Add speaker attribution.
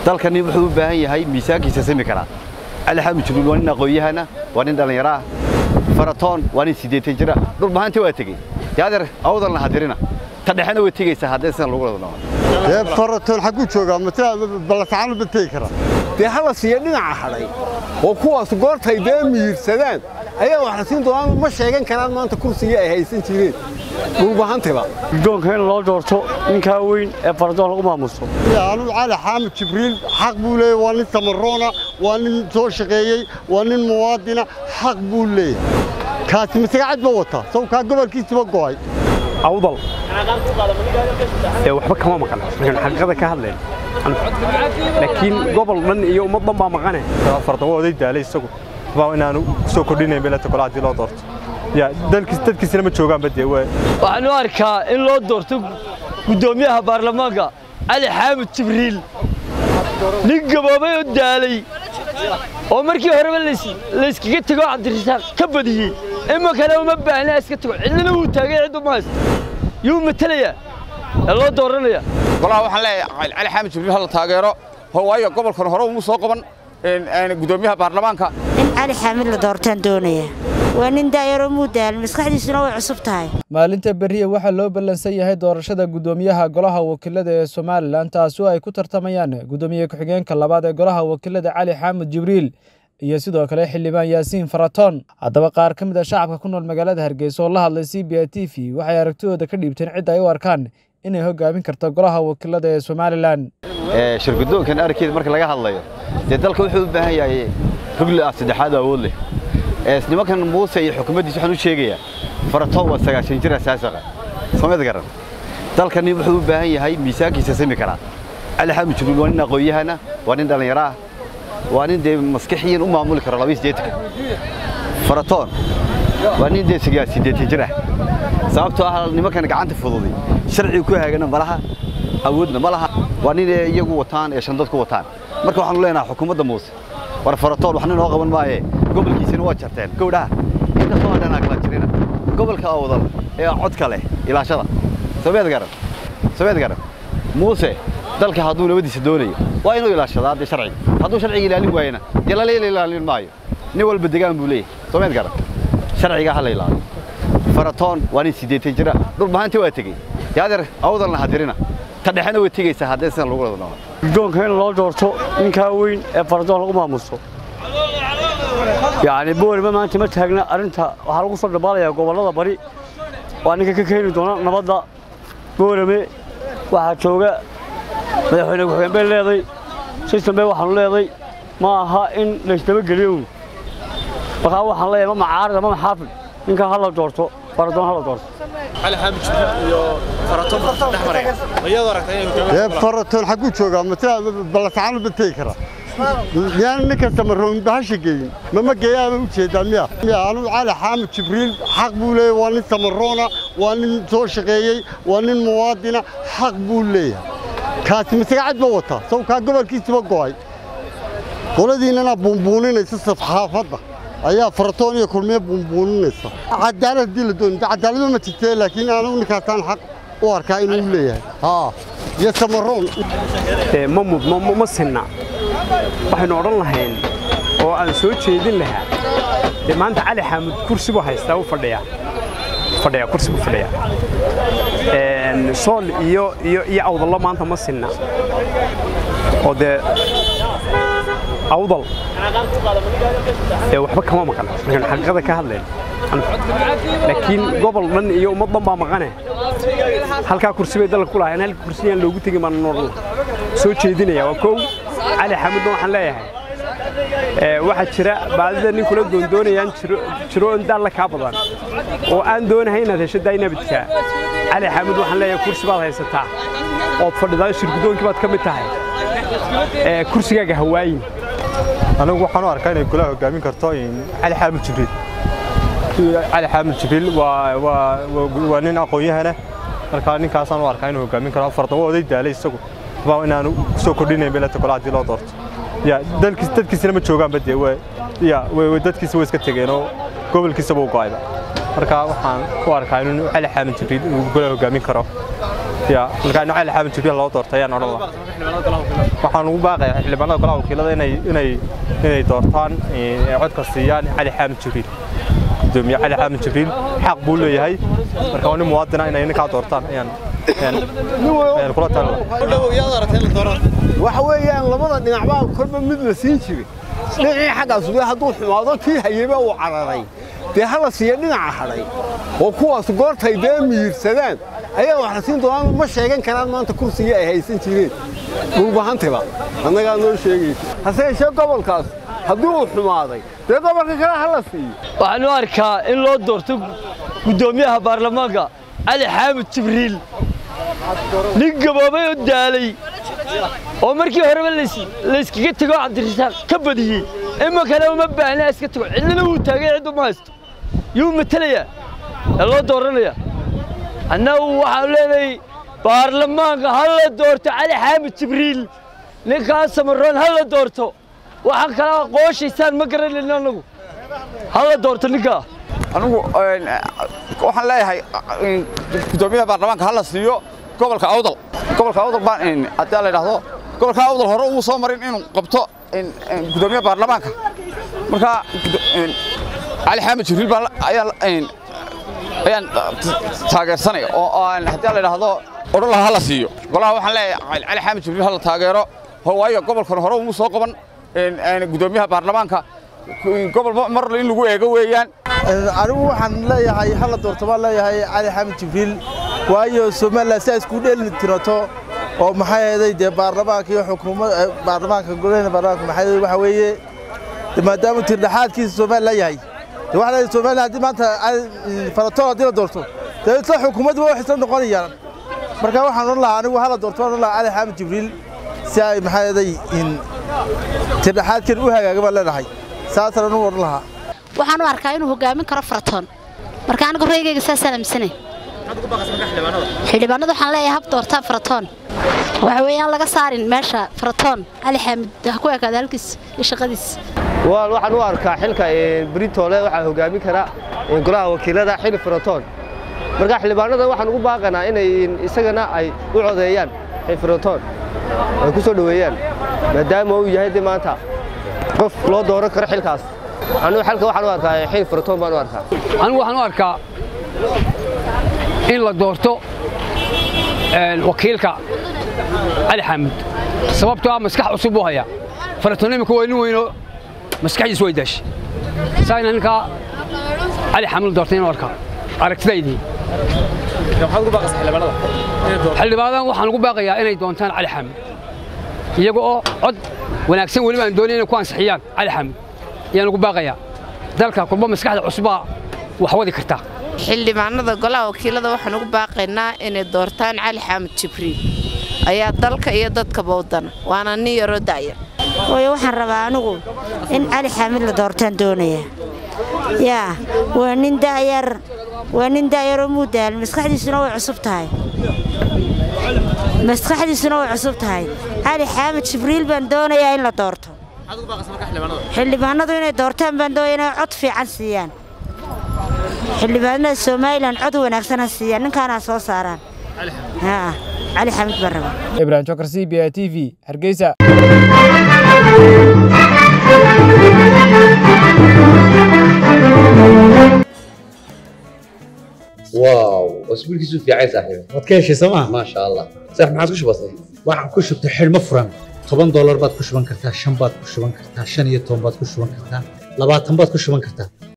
Speaker 1: dalkani wuxuu u baahan yahay miisaankiisa sami kara Ali Xaamid Jibriil waa nin aqoonyahana waa nin dhalinyaro faratoon waa nin 80 jira dhul bahantii waa tagay yaadir awdalna hadirina tadhaxana way tagaysa haddaysan lagu wada
Speaker 2: noqon faratoon xaq u jooga mataa balasaan batay kara
Speaker 3: hala siya dhinaca xalay oo kuwaas goortay deemiyirsadaan ayaa wax siin doonaan ma sheegan karaan maanta kursiga ay haysan jireen dhul bahantayba
Speaker 4: doonka in loo doorto ninka weyn ee faratoon lagu maamuso
Speaker 2: yaanu Ali Xaamid Jibriil xaq buu leeyahay waa nin tamarroona waa nin soo shaqeeyay waa nin muwaadina xaq buu leeyahay kaasi masagacad ma wata soo ka gobolkiisa go'ay
Speaker 4: awdal waxba kama maqan xaqiiqada ka hadleen laakiin gobol dhan iyo ummad dhan baa maqane
Speaker 5: fardoon oday daalay isagu waa inaanu soo kordhinay beelata kolaadii loo doorto ya dadkiisina ma joogaan badee
Speaker 4: waxaan u arkaa in loo doorto gudoomiyaha baarlamaanka Ali Xaamid Jibriil nin gaboobay oo daalay oo markii horeba la iskaga tago Cabdirasaaq ka badiyay ima kale uma baahna iska tago cidina uu taagay cid uma haysto yuu matalaya loo dooranaya
Speaker 6: والله waxaan leeyahay Ali Xaamid Jibriil hal taageero waayo gobolkan hore uu soo qaban gudoomiyaha baarlamaanka
Speaker 7: in Ali Xaamid la doortaan doonaya waa nin daayaro mudaal maskaxdiisuna way cusub tahay
Speaker 8: maalinta bariye waxa loo balansan yahay doorashada gudoomiyaha golaha wakiilada ee Soomaaliland taasoo ay ku tartamayaan gudoomiyaha ku-xigeenka labaad ee golaha wakiilada Ali Xaamid Jibriil iyo sidoo kale xildhibaan Yaasiin Faratoon haddaba qaar ka mid ah shacabka ku nool magaalada Hargeysa oo la hadlay CBA TV waxay aragtidooda ka dhiibteen cid ay u arkaan inay hogaamin karto golaha wakiilada ee Soomaaliland
Speaker 1: shirkadoonkan arkeed marka laga hadlayo dalka wuxuu u baahan yahay rugli saddexaad awood leh nimankan Muuse iyo xukuumaddiisa waxaan u sheegayaa Faratoon waa 90 jir asaasaqa Soomaaliya garan dalkani wuxuu u baahan yahay miisaankiisa sami kara Ali Xaamid Jibriil waa nin aqoonyahana waa nin dhalinyaro waa nin maskaxiyan u maamuli kara 28 Faratoon waa nin 80 jir sababtoo ah nimankan gacanta fududay sharci ku haagana malaha awoodna malaha waa nin iyagu wataan ee shan dad ku wataan marka waxaan leenahay xukuumadda Muuse war Faratoon waxna noo qaban maaye gobolkiisina waa jarteen gowdhaha inta soo hadana kala jirina gobolka awdal ee codka leh ilaashada Soomaaliya garan Muuse dalka hadduu nabadiisa doonayo waa inuu ilaashado hadda sharci hadduu sharciga ilaalin waayna yalla ilaalin maayo nin walba deegaan buu leeyahay Soomaaliya garan sharciga hal ilaaliyo Faratoon waa nin 80 jira dhul bahantii waa tagay yaadir awdalna hadirina tadhaxana way tagaysa haddaysan lagu wada noqon
Speaker 4: doonka in loo doorto ninka weyn ee faratoon lagu maamuso يعني بول ما أنت ما تهجنا أنت وحلو صار بالله قبل الله بري وأنا ككير دونا نبض بول مي واحد شوقة ما يحنا وحنا بالله سيستم بيه وحنا ذي ما ها إن ليش تبي اليوم بخاف حلا ما معارض ما محافل إنك حلا دورته فرطان حلا دورته
Speaker 9: على حامد يا فرطان نحمر يا دارك
Speaker 2: يا فرطان حقو شوقة متى بلسان بتيكره يعني نكست مرون بهالشيء ما جاي وجه دمية يعني على حامد جبريل حق بوله وان تمرونه وان سوى شقيي وان موادنا حق بوله كاس مساعد بوته سو كقبل كيس بقاي ولدينا أنا بونبونين يصف حافظة أيها فرطون يكون مية بونبونين يصف عدالة دي لدون عدالة ما تتى لكن أنا نكستان حق واركاين وله يستمرون
Speaker 4: ما سنة waxaynu oran lahayn oo aan soo jeedin lahaa maanta Ali Xaamid kursi buu haystaa u fadhiya kursi ku fadhiya sool iyo awdal maanta ma sinna oo de awdal waxba kama maqan xaqiiqada ka hadleen laakiin gobol dhan iyo ummad dhan baa maqane halka kursi bay dalka ku lahayn halka kursiyaan loogu tagay maan nool soo jeedinaya waa koow Ali Xaamid waxaan leeyahay waxa jira baadida nin kula doonayaan jiro inta la ka badan oo aan doonahay inaad hesho daynabadka Ali Xaamid waxaan leeyahay kursi baad haysataa oo fadhidaa shirkadoonkii baad ka mid tahay kursigaaga hawaayin
Speaker 5: anigu waxaan u arkaa inay golaha hogaamin karto Ali Xaamid Jibriil waa nin aqoonyahana marka ninkaasaan u arkaa inuu hogaamin karo fardoon oday daalay isagu waa inaanu soo kordhinay beelata kolaadii loo doorto ya dadkiisina ma joogaan badee way dadkiisa way iska tageen oo gobolkiisa buu go'ayba marka waxaan u arkaa inuu Ali Xaamid Jibriil uu golaha hogaamin karo ya marka Ali Xaamid Jibriil loo doortay ayaan oran lahaa waxaan ugu baaqayaa xildhibaanada golaha wakiilada inay doortaan codka siiyaan cali xaamid jibriil gudoomiye cali xaamid jibriil xaq buu leeyahay marka waa nin muwaadin ah inay ninka doortaan ayaan kula talinayaa
Speaker 3: waxa weeyaan labada dhinac baa kolba mid la siin jiray dhinacii xaggaas hadduu xumaado kii hayeyba uu cararay dee hala siiya dhinaca hadhay oo kuwaas goortay dee miyirsadaan ayaa wax la siin doonaan ma sheegan karaan maanta kursiga ay haysan jireen dhulbahantiba annagaa noo sheegaysa hase yeeshee gobolkaas haddii uu xumaaday dee gobolka kale hala siiyo
Speaker 10: waxaan u arkaa in loo doorto gudoomiyaha baarlamaanka cali xaamid jibriil nin gaboobay oo daalay oo markii horeba la iskaga tago cabdirasaaq ka badiyey imankana uma baahna iska tago cidlana wuu taagay cid uma haysto yuu matalayaa ee loo dooranaya annagu waxaan leenahay baarlamaanka ha la doorto cali xaamid jibriil ninkaas samaroon ha la doorto waxaan kala qooshaysaan ma garanayno annagu ha la doorto ninkaa
Speaker 6: anigu waxaan leeyahay gudoomiyaha baarlamaanka ha la siiyo gobolka awdal baan haddii la yidhaahdo gobolka awdal hore uu soo marin inuu qabto gudoomiyaha baarlamaanka marka cali xaamid jibriil baan ayaan taageersanaya oo haddii la yidhaahdo odhan lahaa ha la siiyo golaha waxaan leeyahay cali xaamid jibriil ha la taageero waayo gobolkan hore uu soo qaban gudoomiyaha baarlamaanka gobol mar in lagu eego weeyaan
Speaker 11: anigu waxaan leeyahay hal doorto baan leeyahay cali xaamid jibriil waayo Soomaaliya si isku dheelin tirato oo maxay ahayd baarlamaanka iyo xukuumadda baarlamaanka golaha baarlamaanka maxay waxa weeye maadaama tirdhaxaadkiisa Soomaaliya yahay waxa Soomaaliya hadii maanta farato hadii la doorto dadka xukuumadda way xisan noqonayaan marka waxaan oran lahaa anigu hal doorto baan leeyahay cali xaamid jibriil si ay maxay ahayd in tirdhaxaadkan u hagaagaba leedahay saasana uu oran lahaa
Speaker 12: waxaan u arkaa inuu hogaamin karo Faratoon marka anigu reeyayga saasalaamsanay xildhibaanadu waxaan leeyahay hab doortaan Faratoon waxa weeyaan laga saarin meesha Faratoon cali xaamid ku eekaada halkiis shaqadiis
Speaker 13: waxaan u arkaa xilka Britoole waxa hogaamin kara golaha wakiilada xil Faratoon marka xildhibaanada waxaan ugu baaqanaa inay isagana ay u codeeyaan xil Faratoon ay ku soo dhaweeyaan maadaama uu yahay maanta qof loo dooran karo xilkaas anigu xalka waxaan u arkaa xil Faratoon baan u arkaa
Speaker 14: anigu waxaan u arkaa in la doorto wakiilka cali xaamid sababtoo ah maskax cusub u haya Faratoon imika waa nin weyno maskaxdiisu way daashay saayna ninka cali xaamid doortay inuu arkaa aragtidaydii
Speaker 9: waxaad ugu baaqaysaa
Speaker 14: xildhibaanadan waxaan ugu baaqayaa inay doontaan cali xaamid iyaga oo cod wanaagsan weliba aan doonay inay ku ansixiyaan cali xaamid ayaan ugu baaqayaa dalka kulba maskaxda cusubaa wax wadi kartaa
Speaker 15: xildhibaanada golaha wakiilada waxaan ugu baaqaynaa inay doortaan cali xaamid jibriil ayaa dalka iyo dadka bowdan waana nin yaro daayar
Speaker 7: waxaan rabaa anigu in cali xaamid la doortaan doonaya yaa waa nin daayar oo mudaal maskaxdiisuna way cusub tahay cali xaamid jibriil baan doonayaa in la doorto xildhibaanadu inay doortaan baan doonayaa inay cod fiican siiyaan xildhibaanada Soomaaliland cod wanaagsan ha siiyaan ninkaana soo saaraan cali xaamid baraba
Speaker 8: Ibrahim Chokar CBI TV Hargeysa
Speaker 16: واو اسبوع كيسو في عايز صاحبي
Speaker 17: wadkeeshi sama
Speaker 16: ما شاء الله صح ما عادش بسيط
Speaker 17: waxaan ku shubtay xilmo furan $10 baad ku shuban kartaa 5 baad ku shuban kartaa 5 iyo 10 baad ku shuban kartaa 20 baad ku shuban kartaa